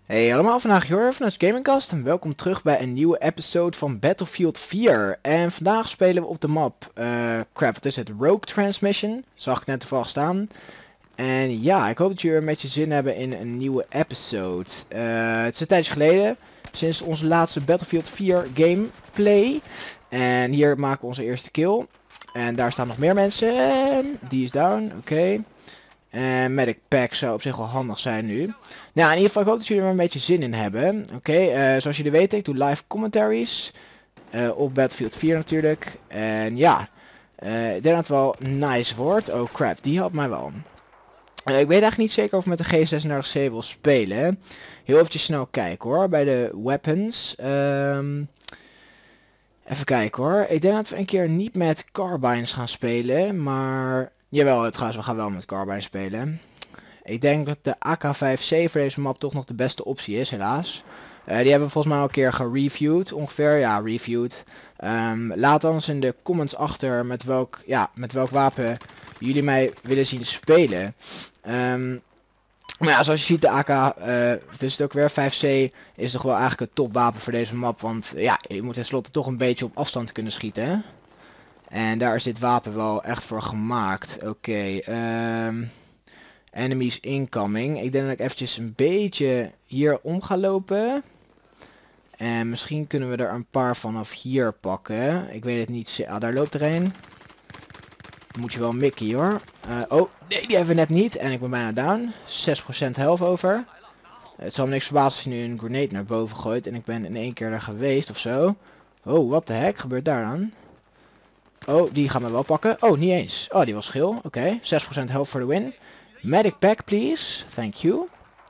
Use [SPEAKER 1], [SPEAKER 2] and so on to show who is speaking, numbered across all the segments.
[SPEAKER 1] Hey allemaal, vandaag Jorf vanuit Gamingcast en welkom terug bij een nieuwe episode van Battlefield 4. En vandaag spelen we op de map, crap, wat is het? Rogue Transmission, zag ik net toevallig staan. En ja, ik hoop dat jullie er met je zin hebben in een nieuwe episode. Het is een tijdje geleden, sinds onze laatste Battlefield 4 gameplay. En hier maken we onze eerste kill. En daar staan nog meer mensen. Die is down, oké. En medic pack zou op zich wel handig zijn nu. Nou, in ieder geval ik hoop dat jullie er een beetje zin in hebben. Oké, zoals jullie weten, ik doe live commentaries. Op Battlefield 4 natuurlijk. En ja, ik denk dat het wel nice wordt. Oh crap, die had mij wel. Ik weet eigenlijk niet zeker of ik met de G36C wil spelen. Heel eventjes snel kijken hoor, bij de weapons. Even kijken hoor. Ik denk dat we een keer niet met carbines gaan spelen, maar... Jawel, trouwens, we gaan wel met carbine spelen. Ik denk dat de AK-5C voor deze map toch nog de beste optie is, helaas. Die hebben we volgens mij al een keer gereviewd, ongeveer. Ja, reviewed. Laat dan eens in de comments achter met welk wapen jullie mij willen zien spelen. Maar ja, zoals je ziet, de AK, het is het ook weer, 5C is toch wel eigenlijk het topwapen voor deze map. Want ja, je moet tenslotte toch een beetje op afstand kunnen schieten, hè? En daar is dit wapen wel echt voor gemaakt. Oké, enemies incoming. Ik denk dat ik eventjes een beetje hier om ga lopen. En misschien kunnen we er een paar vanaf hier pakken. Ik weet het niet. Ah, daar loopt er een. Moet je wel mickey hoor. Oh, nee, die hebben we net niet. En ik ben bijna down. 6% health over. Het zal me niks verbazen als je nu een grenade naar boven gooit. En ik ben in één keer daar geweest of zo. Oh, wat de heck gebeurt daar dan? Oh, die gaan we wel pakken. Oh, niet eens. Oh, die was schil. Oké, 6% health voor de win. Medic pack, please. Thank you.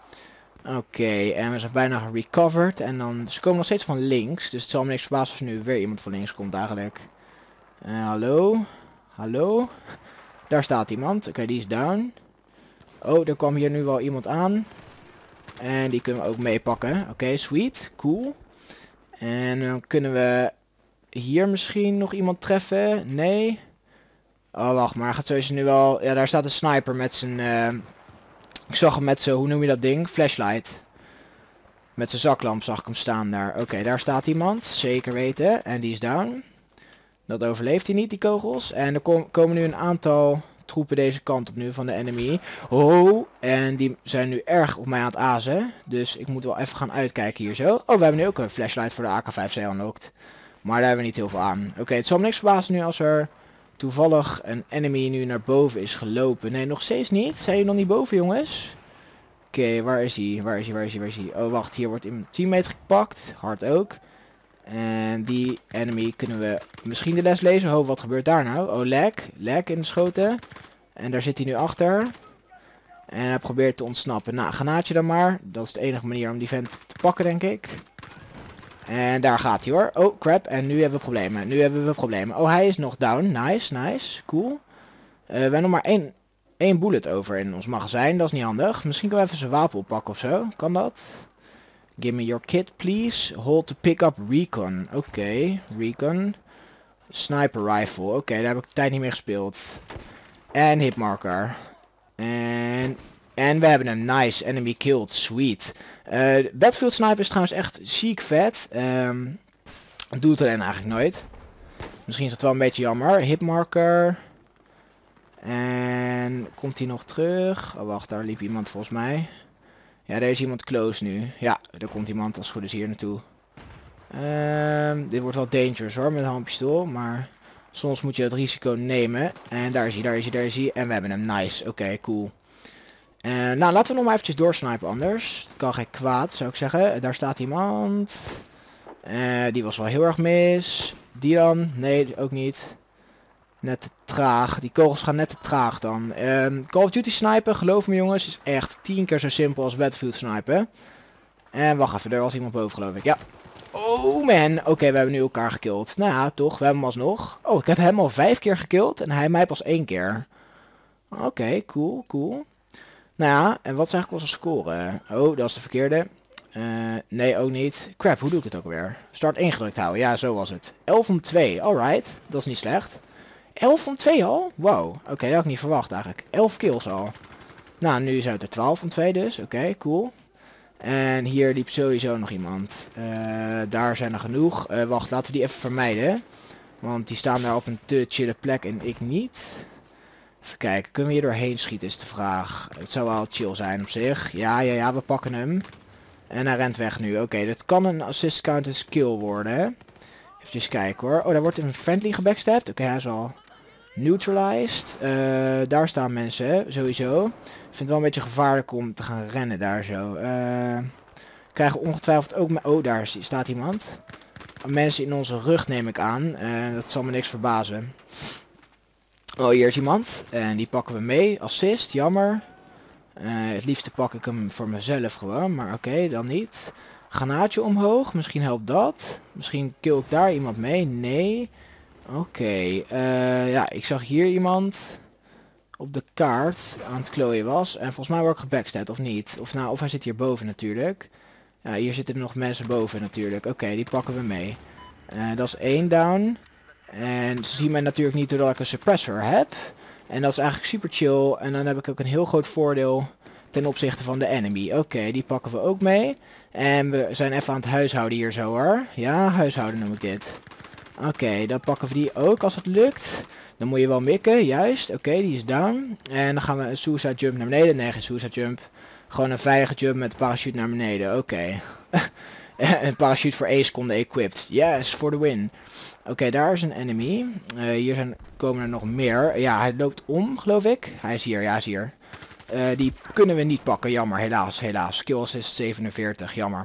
[SPEAKER 1] Oké, en we zijn bijna gerecoverd. En dan, ze komen nog steeds van links. Dus het zal me niks verbazen als er nu weer iemand van links komt eigenlijk. Hallo? Hallo? Daar staat iemand. Oké, die is down. Oh, er kwam hier nu wel iemand aan. En die kunnen we ook meepakken. Oké, sweet. Cool. En dan kunnen we... hier misschien nog iemand treffen? Nee. Oh, wacht maar. Gaat sowieso nu wel... Ja, daar staat een sniper met zijn... ik zag hem met zijn... Hoe noem je dat ding? Flashlight. Met zijn zaklamp zag ik hem staan daar. Oké, daar staat iemand. Zeker weten. En die is down. Dat overleeft hij niet, die kogels. En er komen nu een aantal troepen deze kant op nu van de enemy. Oh, en die zijn nu erg op mij aan het azen. Dus ik moet wel even gaan uitkijken hier zo. Oh, we hebben nu ook een flashlight voor de AK-5C unlocked. Maar daar hebben we niet heel veel aan. Oké, het zal me niks verbazen nu als er toevallig een enemy nu naar boven is gelopen. Nee, nog steeds niet. Zijn jullie nog niet boven, jongens? Oké, waar is hij? Waar is hij? Waar is hij? Waar is hij? Oh, wacht. Hier wordt een teammate gepakt. Hard ook. En die enemy kunnen we misschien de les lezen. Oh, wat gebeurt daar nou? Oh, lag. Lag in de schoten. En daar zit hij nu achter. En hij probeert te ontsnappen. Nou, granaatje dan maar. Dat is de enige manier om die vent te pakken, denk ik. En daar gaat hij hoor. Oh, crap. En nu hebben we problemen. Nu hebben we problemen. Oh, hij is nog down. Nice, nice. Cool. We hebben nog maar één bullet over in ons magazijn. Dat is niet handig. Misschien kunnen we even zijn wapen oppakken of zo. Kan dat? Give me your kit, please. Hold to pick up recon. Oké, recon. Sniper rifle. Oké, daar heb ik de tijd niet meer gespeeld. En hitmarker. En we hebben een nice enemy killed. Sweet. Battlefield sniper is trouwens echt ziek vet. Doe het alleen eigenlijk nooit. Misschien is het wel een beetje jammer. Hitmarker. En komt hij nog terug? Oh wacht, daar liep iemand volgens mij. Ja, daar is iemand close nu. Ja, er komt iemand als het goed is hier naartoe. Dit wordt wel dangerous hoor, met een handpistool. Maar soms moet je het risico nemen. En daar is hij, daar is hij, daar is hij. En we hebben hem. Nice. Oké, cool. Nou, laten we nog maar eventjes doorsnipen anders. Het kan geen kwaad, zou ik zeggen. Daar staat iemand. Die was wel heel erg mis. Die dan? Nee, ook niet. Net te traag. Die kogels gaan net te traag dan. Call of Duty snipen, geloof me jongens, is echt 10 keer zo simpel als Battlefield snipen. En wacht even, er was iemand boven geloof ik. Ja. Oh man. Oké, we hebben nu elkaar gekillt. Nou ja, toch, we hebben hem alsnog. Oh, ik heb hem al 5 keer gekillt en hij mij pas 1 keer. Oké, cool, cool. Nou ja, en wat is eigenlijk onze score? Oh, dat is de verkeerde. Nee, ook niet. Crap, hoe doe ik het ook weer? Start ingedrukt houden, ja, zo was het. 11 om 2, alright. Dat is niet slecht. 11 van 2 al? Wow. Oké, dat had ik niet verwacht eigenlijk. 11 kills al. Nou, nu zijn het er 12 van 2 dus. Oké, cool. En hier liep sowieso nog iemand. Daar zijn er genoeg. Wacht, laten we die even vermijden. Want die staan daar op een te chille plek en ik niet. Even kijken, kunnen we hier doorheen schieten is de vraag. Het zou wel chill zijn op zich. Ja, we pakken hem. En hij rent weg nu. Oké, dat kan een assist count en skill worden. Hè? Even kijken hoor. Oh, daar wordt een friendly gebackstabbed. Oké, hij is al neutralized. Daar staan mensen, hè? Sowieso. Ik vind het wel een beetje gevaarlijk om te gaan rennen daar zo. Krijgen ongetwijfeld ook... Oh, daar staat iemand. Mensen in onze rug neem ik aan. Dat zal me niks verbazen. Oh, hier is iemand. En die pakken we mee. Assist, jammer. Het liefste pak ik hem voor mezelf gewoon. Maar oké, dan niet. Granaatje omhoog. Misschien helpt dat. Misschien kill ik daar iemand mee. Nee. Oké. Ja, ik zag hier iemand op de kaart aan het klooien was. En volgens mij word ik gebackstabbed of niet. Of hij zit hier boven natuurlijk. Ja, hier zitten er nog mensen boven natuurlijk. Oké, die pakken we mee. Dat is 1 down. En ze zien mij natuurlijk niet doordat ik een suppressor heb. En dat is eigenlijk super chill. En dan heb ik ook een heel groot voordeel ten opzichte van de enemy. Oké, die pakken we ook mee. En we zijn even aan het huishouden hier zo hoor. Ja, huishouden noem ik dit. Oké, dan pakken we die ook als het lukt. Dan moet je wel mikken, juist. Oké, die is down. En dan gaan we een suicide jump naar beneden. Nee, geen suicide jump. Gewoon een veilige jump met parachute naar beneden. Oké. Een parachute voor 1 seconde equipped. Yes, for the win. Oké, daar is een enemy. Hier komen er nog meer. Ja, hij loopt om, geloof ik. Hij is hier, ja, hij is hier. Die kunnen we niet pakken, jammer, helaas, helaas. Skill assist 47, jammer.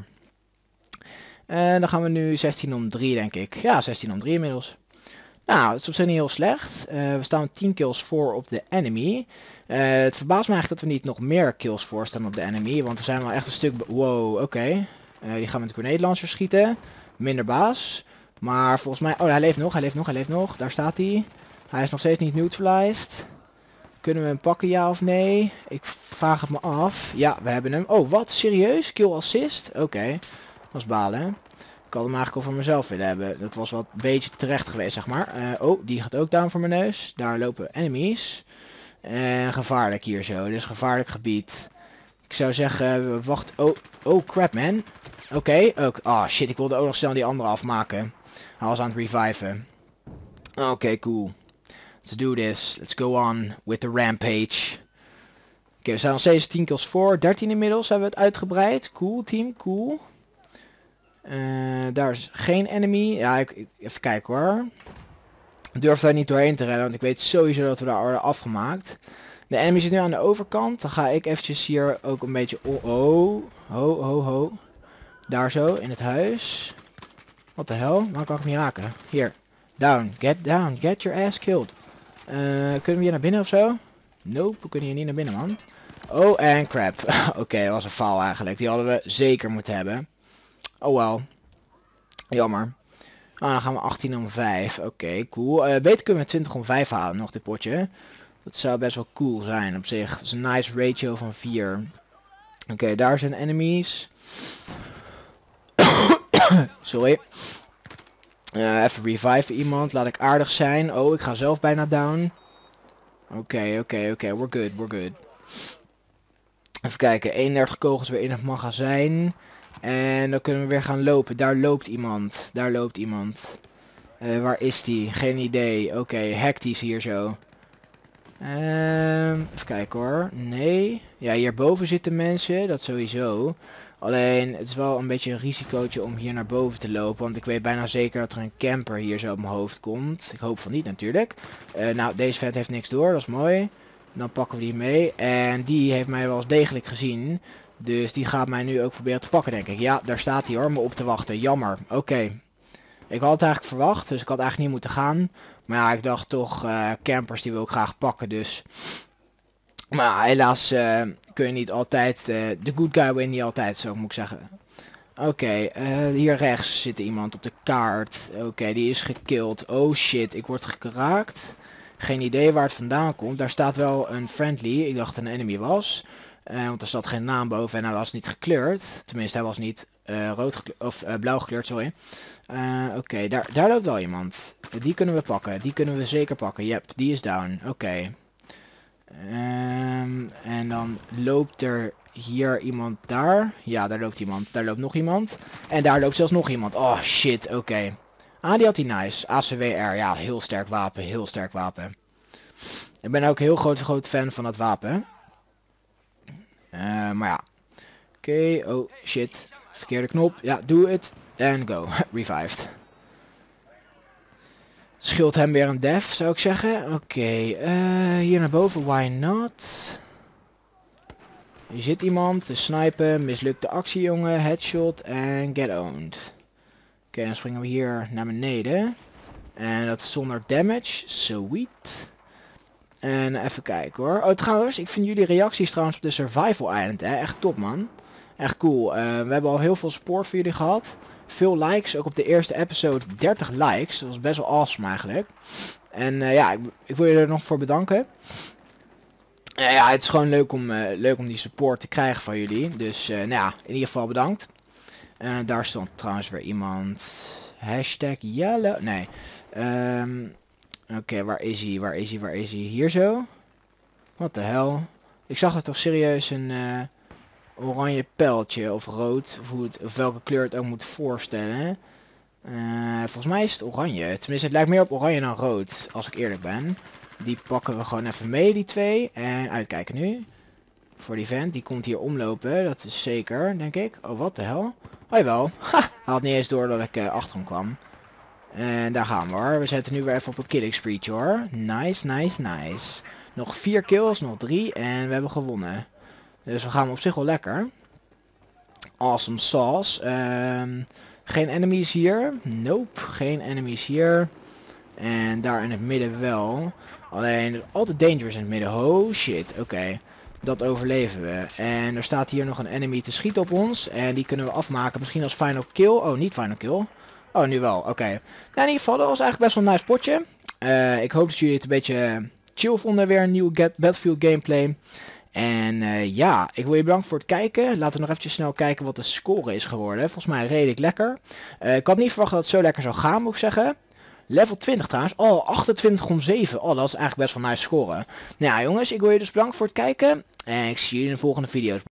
[SPEAKER 1] En dan gaan we nu 16 om 3, denk ik. Ja, 16 om 3 inmiddels. Nou, het is op zich niet heel slecht. We staan 10 kills voor op de enemy. Het verbaast me eigenlijk dat we niet nog meer kills voor staan op de enemy. Want we zijn wel echt een stuk... Wow, oké. Die gaan met de grenade launcher schieten. Minder baas. Maar volgens mij... Oh, hij leeft nog, hij leeft nog, hij leeft nog. Daar staat hij. Hij is nog steeds niet neutralized. Kunnen we hem pakken, ja of nee? Ik vraag het me af. Ja, we hebben hem. Oh, wat? Serieus? Kill assist? Oké. Dat is balen, hè? Ik had hem eigenlijk al voor mezelf willen hebben. Dat was wat een beetje terecht geweest, zeg maar. Oh, die gaat ook down voor mijn neus. Daar lopen enemies. En gevaarlijk hier zo. Dit is gevaarlijk gebied. Ik zou zeggen, wacht. Oh, crap, man. Oké, ook. Ah, shit, ik wilde ook nog snel die andere afmaken. Hij was aan het reviven. Oké, cool. Let's do this. Let's go on with the rampage. Oké, we zijn nog steeds 10 kills voor. 13 inmiddels hebben we het uitgebreid. Cool, team, cool. Daar is geen enemy. Ja, even kijken hoor. Ik durf daar niet doorheen te rennen, want ik weet sowieso dat we daar worden afgemaakt. De enemy zit nu aan de overkant. Dan ga ik eventjes hier ook een beetje... Ho. Daar zo, in het huis. Wat de hel? Waarom kan ik hem niet raken? Hier. Down. Get your ass killed. Kunnen we hier naar binnen of zo? Nope, we kunnen hier niet naar binnen, man. Oh, en crap. Oké, dat was een faal eigenlijk. Die hadden we zeker moeten hebben. Oh wel. Jammer. Dan gaan we 18 om 5. Oké, cool. Beter kunnen we 20 om 5 halen nog dit potje. Dat zou best wel cool zijn op zich. Dat is een nice ratio van 4. Oké, daar zijn enemies. Sorry. Even revive iemand. Laat ik aardig zijn. Oh, ik ga zelf bijna down. Oké. We're good. Even kijken. 31 kogels weer in het magazijn. En dan kunnen we weer gaan lopen. Daar loopt iemand. Waar is die? Geen idee. Oké, hectisch hier zo. Even kijken hoor. Nee. Ja, hierboven zitten mensen. Dat sowieso. Alleen, het is wel een beetje een risicootje om hier naar boven te lopen. Want ik weet bijna zeker dat er een camper hier zo op mijn hoofd komt. Ik hoop van niet natuurlijk. Nou, deze vent heeft niks door. Dat is mooi. Dan pakken we die mee. En die heeft mij wel eens degelijk gezien. Dus die gaat mij nu ook proberen te pakken, denk ik. Ja, daar staat hij hoor, me op te wachten. Jammer. Oké. Ik had het eigenlijk verwacht, dus ik had eigenlijk niet moeten gaan. Maar ja, ik dacht toch, campers die wil ik graag pakken, dus... Maar ja, helaas kun je niet altijd... de good guy win niet altijd, zo moet ik zeggen. Oké, hier rechts zit iemand op de kaart. Oké, die is gekillt. Oh shit, ik word geraakt. Geen idee waar het vandaan komt. Daar staat wel een friendly. Ik dacht het een enemy was. Want er staat geen naam boven en hij was niet gekleurd. Tenminste, hij was niet rood of blauw gekleurd, sorry. Oké, daar loopt wel iemand. Die kunnen we pakken. Die kunnen we zeker pakken. Yep, die is down. Oké. En dan loopt er hier iemand daar. Ja, daar loopt iemand. Daar loopt nog iemand. En daar loopt zelfs nog iemand. Oh, shit. Oké. Ah, die had hij nice. ACWR. Ja, heel sterk wapen. Heel sterk wapen. Ik ben ook een heel groot fan van dat wapen. Maar ja. Oké. Oh, shit. Verkeerde knop. Ja, doe het. En go. Revived. Scheelt hem weer een def, zou ik zeggen. Oké. Hier naar boven. Why not? Hier zit iemand te snipen. Mislukte actie, jongen. Headshot en get owned. Oké, dan springen we hier naar beneden. En dat is zonder damage. Sweet. En even kijken hoor. Oh, trouwens, ik vind jullie reacties trouwens op de Survival Island, hè. Echt top, man. Echt cool. We hebben al heel veel support voor jullie gehad. Veel likes. Ook op de eerste episode 30 likes. Dat was best wel awesome eigenlijk. En ja, ik wil je er nog voor bedanken. Ja, het is gewoon leuk om die support te krijgen van jullie. Dus nou ja, in ieder geval bedankt. Daar stond trouwens weer iemand. Hashtag yellow. Nee. Oké, waar is hij? Waar is hij? Waar is hij? Hier zo? Wat de hel? Ik zag er toch serieus een oranje pijltje of rood. Of welke kleur het ook moet voorstellen. Volgens mij is het oranje. Tenminste, het lijkt meer op oranje dan rood. Als ik eerlijk ben. Die pakken we gewoon even mee, die twee. En uitkijken nu. Voor die vent. Die komt hier omlopen. Dat is zeker, denk ik. Oh, wat de hel? Oh, jawel. Ha! Hij had niet eens door dat ik achter hem kwam. En daar gaan we hoor. We zetten nu weer even op een killing spree hoor. Nice, nice, nice. Nog 4 kills, nog 3. En we hebben gewonnen. Dus we gaan op zich wel lekker. Awesome sauce. Geen enemies hier. Nope, geen enemies hier. En daar in het midden wel. Alleen, altijd dangerous in het midden. Oh shit, oké. Dat overleven we. En er staat hier nog een enemy te schieten op ons. En die kunnen we afmaken. Misschien als final kill. Oh, niet final kill. Oh, nu wel. Oké. Nou, in ieder geval, dat was eigenlijk best wel een nice potje. Ik hoop dat jullie het een beetje chill vonden. Weer een nieuwe Battlefield gameplay. En ja, ik wil je bedanken voor het kijken. Laten we nog eventjes snel kijken wat de score is geworden. Volgens mij redelijk lekker. Ik had niet verwacht dat het zo lekker zou gaan, moet ik zeggen. Level 20 trouwens. Oh, 28,7. Oh, dat is eigenlijk best wel nice scoren. Nou ja, jongens, ik wil je dus bedanken voor het kijken. En ik zie jullie in de volgende video's.